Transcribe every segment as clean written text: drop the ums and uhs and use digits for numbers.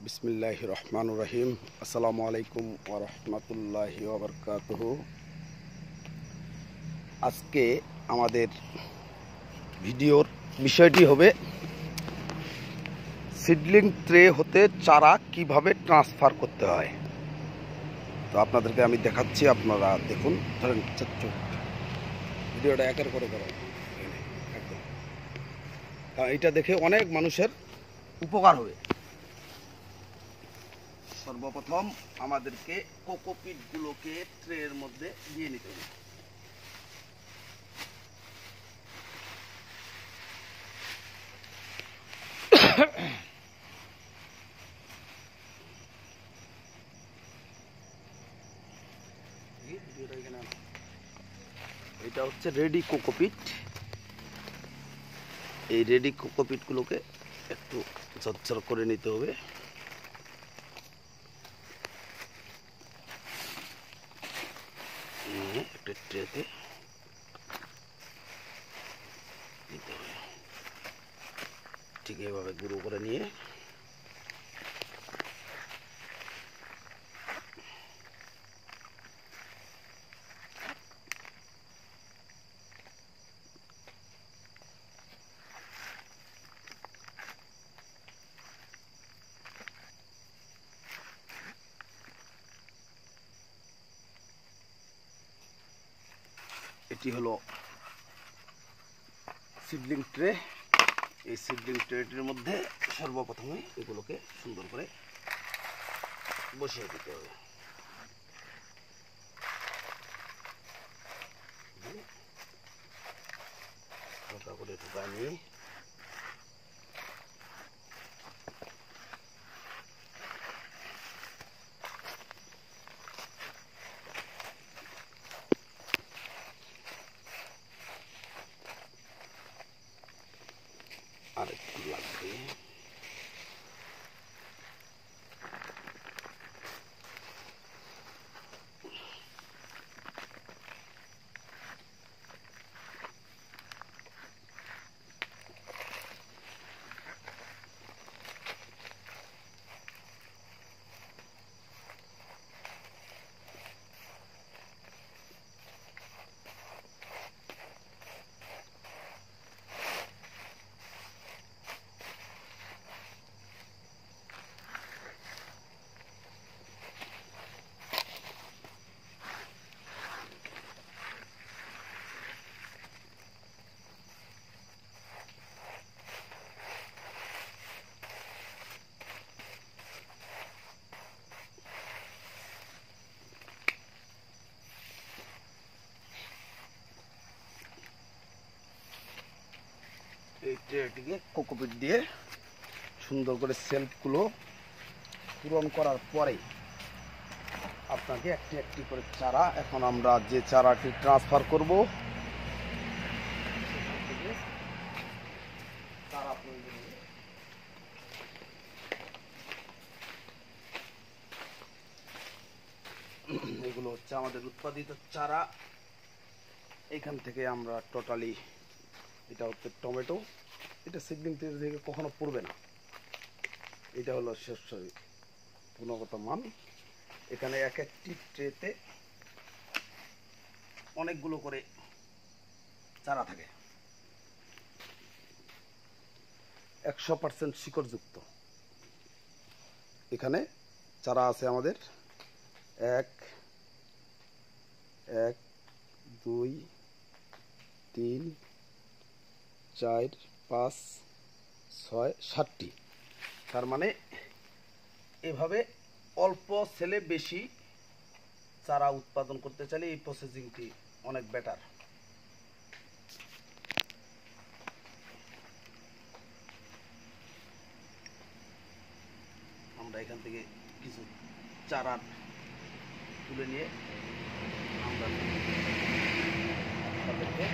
বিসমিল্লাহির রহমানির রহিম। আসসালামু আলাইকুম ওয়া রাহমাতুল্লাহি ওয়া বারাকাতুহু। আজকে আমাদের ভিডিওর বিষয়টি হবে সিডলিং ট্রে হতে চারা কিভাবে ট্রান্সফার করতে হয়। তো আপনাদেরকে আমি দেখাচ্ছি, আপনারা দেখুন। ধরেন ভিডিওটা একের করে করো একদম। এটা দেখে অনেক মানুষের উপকার হবে। সর্বপ্রথম আমাদেরকে কোকোপিটগুলোকে ট্রের মধ্যে দিয়ে নিতে হবে। এটা হচ্ছে রেডি কোকোপিট। এই রেডি কোকোপিটগুলোকে একটু ঝরঝর করে নিতে হবে। একটা ট্রেতে নিতে হবে, ঠিক এইভাবে গুঁড়ো করে নিয়ে এটি হলো সিডলিং ট্রে। এই সিডলিং ট্রেটির মধ্যে সর্বপ্রথমে এগুলোকে সুন্দর করে বসিয়ে দিতে হবে। হালকা করে ঢুকায় নিয়ে আর একটু লাগবে। এই ট্রেটিকে কোকোপিট দিয়ে সুন্দর করে সেলফগুলো পূরণ করার পরে আপনাকে একটি একটি করে চারা, এখন আমরা যে চারাটি ট্রান্সফার করব চারা প্রয়োজন হবে। এগুলো হচ্ছে আমাদের উৎপাদিত চারা। এখান থেকে আমরা টোটালি, এটা হচ্ছে টমেটো। এটা সিডলিং ট্রে থেকে কখনো পড়বে না। এটা হলো শস্য গুণগত মান। এখানে এক একটি ট্রেতে অনেকগুলো করে চারা থাকে, 100% শিকড়যুক্ত। এখানে চারা আছে আমাদের 1 2 3 4 5 6 7টি। তার মানে এভাবে অল্প সেলে বেশি চারা উৎপাদন করতে চাইলে এই প্রসেসিংটি অনেক বেটার। আমরা এখান থেকে কিছু চারা তুলে নিয়ে আমরা তাদেরকে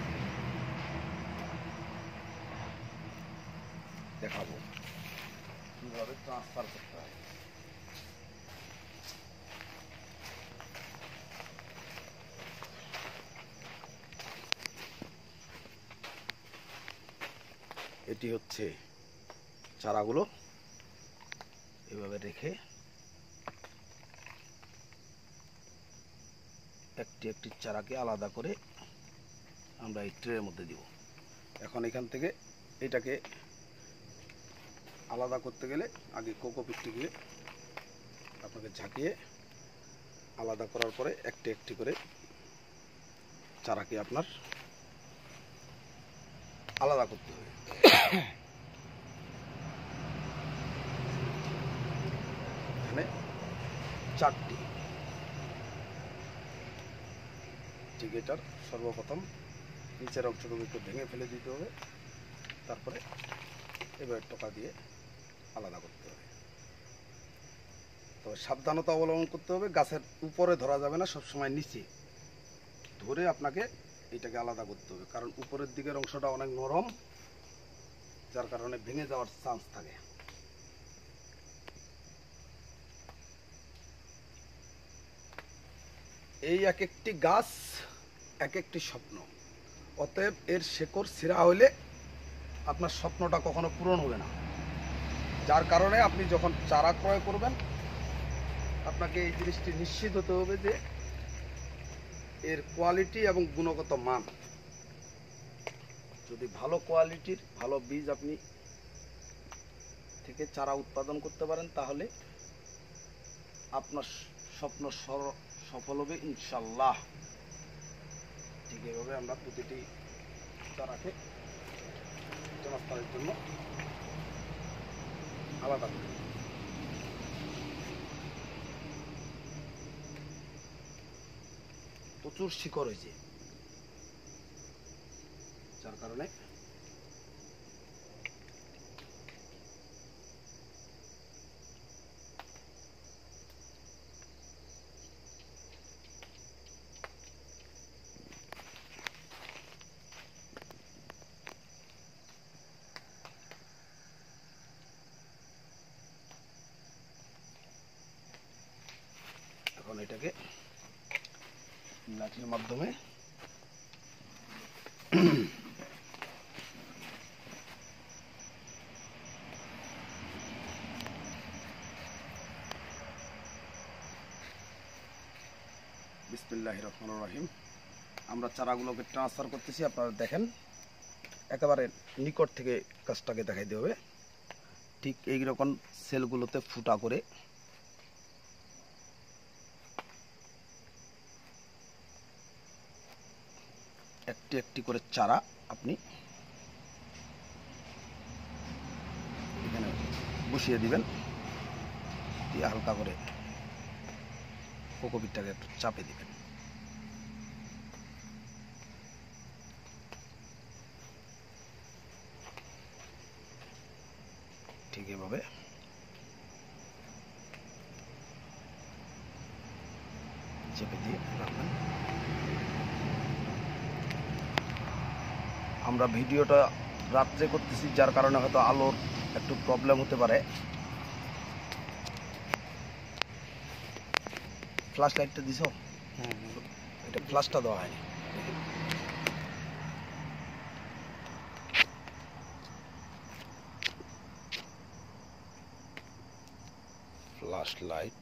দেখাবো কিভাবে ট্রান্সফার করতে হয়। এটি হচ্ছে চারাগুলো, এভাবে রেখে একটি একটি চারাকে আলাদা করে আমরা এই ট্রের মধ্যে দিব। এখন এখান থেকে এটাকে আলাদা করতে গেলে আগে কোকোপিটটিকে আপনাকে ঝাঁকিয়ে আলাদা করার পরে একটি একটি করে চারাকে আপনার আলাদা করতে হবে। এখানে 4টি। ঠিক এটার সর্বপ্রথম নিচের অংশটুকু একটু ভেঙে ফেলে দিতে হবে, তারপরে এবার টোকা দিয়ে আলাদা করতে হবে। তবে সাবধানতা অবলম্বন করতে হবে, গাছের উপরে ধরা যাবে না, সবসময় নিচে ধরে আপনাকে এটাকে আলাদা করতে হবে, কারণ উপরের দিকের অংশটা অনেক নরম, যার কারণে ভেঙে যাওয়ার চান্স থাকে। এই এক একটি গাছ এক একটি স্বপ্ন, অতএব এর শেকড় ছিঁড়া হইলে আপনার স্বপ্নটা কখনো পূরণ হবে না। যার কারণে আপনি যখন চারা ক্রয় করবেন আপনাকে এই জিনিসটি নিশ্চিত হতে হবে যে এর কোয়ালিটি এবং গুণগত মান। যদি ভালো কোয়ালিটির ভালো বীজ আপনি থেকে চারা উৎপাদন করতে পারেন তাহলে আপনার স্বপ্ন সফল হবে ইনশাল্লাহ। ঠিক এভাবে আমরা প্রতিটি চারাকে ট্রান্সফারের জন্য আলাদা করি। প্রচুর শিকড় হয়েছে, যার কারণে এখন এটাকে লাঠির মাধ্যমে বিসমিল্লাহির রহমানির রহিম আমরা চারাগুলোকে ট্রান্সফার করতেছি। আপনারা দেখেন, একেবারে নিকট থেকে কাজটাকে দেখাইতে হবে। ঠিক এই রকম সেলগুলোতে ফুটা করে একটি একটি করে চারা আপনি এখানে বসিয়ে দিবেন, দিয়ে হালকা করে কোকোপিটটাকে একটু চাপে দিবেন। ঠিক এভাবে চেপে দিয়ে রাখবেন। আমরা ভিডিওটা রাত্রে করতেছি, যার কারণে হয়তো আলোর একটু প্রবলেম হতে পারে। ফ্ল্যাশ লাইটটা দিছ? এটা ফ্ল্যাশটা দেওয়া হয়নি। Flash light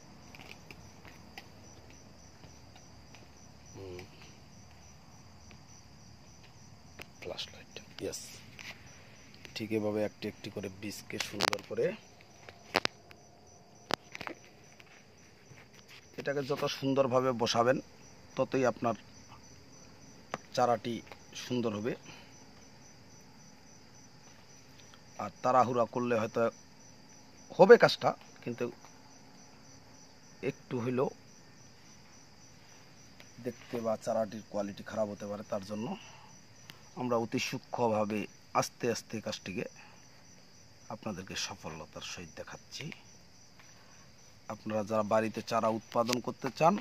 flash light, yes. ঠিক এভাবে একটি একটি করে বীজকে সুন্দর করে এটাকে যত সুন্দরভাবে বসাবেন ততই আপনার চারাটি সুন্দর হবে। আর তাড়াহুড়া করলে হয়তো হবে কাজটা, কিন্তু একটু হইলেও দেখতে বা চারাটির কোয়ালিটি খারাপ হতে পারে। তার জন্য আমরা অতি সূক্ষ্মভাবে আস্তে আস্তে কাজটিকে আপনাদেরকে সফলতার সহিত দেখাচ্ছি। আপনারা যারা বাড়িতে চারা উৎপাদন করতে চান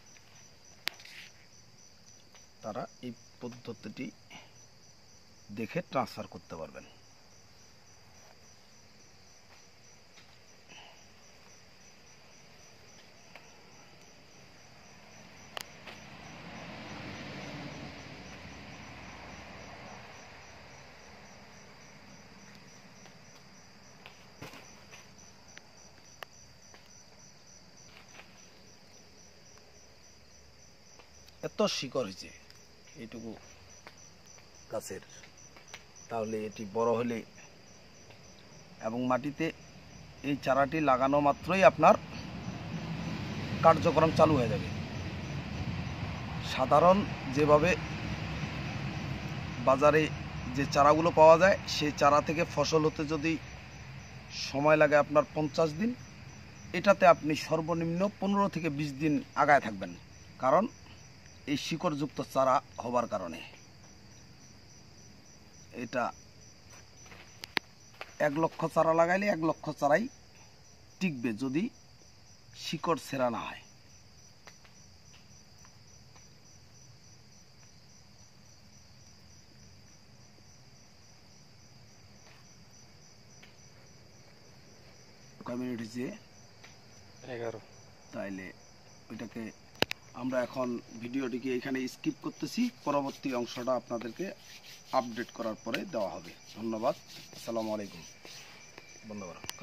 তারা এই পদ্ধতিটি দেখে ট্রান্সফার করতে পারবেন। এত শিকড় হয়েছে এইটুকু গাছের, তাহলে এটি বড় হলে এবং মাটিতে এই চারাটি লাগানো মাত্রই আপনার কার্যক্রম চালু হয়ে যাবে। সাধারণ যেভাবে বাজারে যে চারাগুলো পাওয়া যায় সেই চারা থেকে ফসল হতে যদি সময় লাগে আপনার 50 দিন, এটাতে আপনি সর্বনিম্ন 15 থেকে 20 দিন আগায় থাকবেন, কারণ এই শিকড়যুক্ত চারা হবার কারণে। এটা 1 লক্ষ চারা লাগাইলে 1 লক্ষ চারাই টিকবে যদি শিকড় ছেঁড়া না হয়। কয় মিনিট হয়েছে? 11। তাইলে ওইটাকে আমরা এখন ভিডিওটিকে এখানে স্কিপ করতেছি, পরবর্তী অংশটা আপনাদেরকে আপডেট করার পরে দেওয়া হবে। ধন্যবাদ। আসসালামু আলাইকুম। বন্ধ করো।